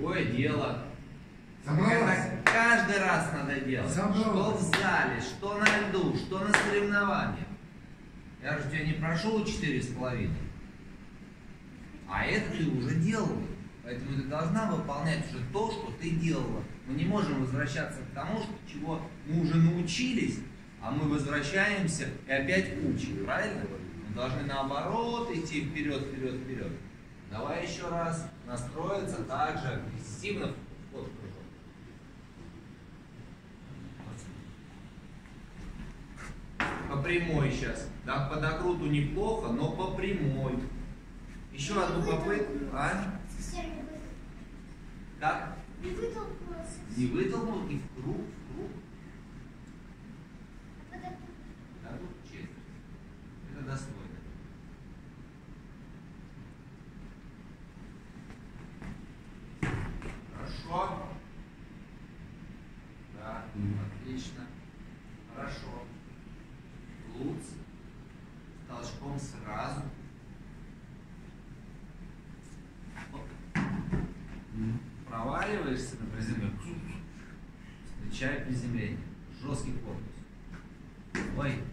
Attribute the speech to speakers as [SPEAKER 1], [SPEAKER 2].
[SPEAKER 1] Другое дело.
[SPEAKER 2] Собралась.
[SPEAKER 1] Это каждый раз надо делать.
[SPEAKER 2] Собралась.
[SPEAKER 1] Что в зале, что на льду, что на соревнованиях. Я же тебя не прошу 4,5. А это ты уже делала. Поэтому ты должна выполнять уже то, что ты делала. Мы не можем возвращаться к тому, чего мы уже научились, а мы возвращаемся и опять учим. Правильно? Мы должны наоборот идти вперед, вперед, вперед. Давай еще раз настроиться так же агрессивно. Вот, по прямой сейчас. Да, по докруту неплохо, но по прямой. Еще одну попытку. А? Как?
[SPEAKER 3] Не вытолкнулся.
[SPEAKER 1] Не вытолкнул и в круг, в круг. Да, тут честно. Это достойно. Хорошо. Да, отлично. Хорошо. Луц. Толчком сразу. Проваливаешься на приземление. Встречай приземление. Жесткий корпус. Ой.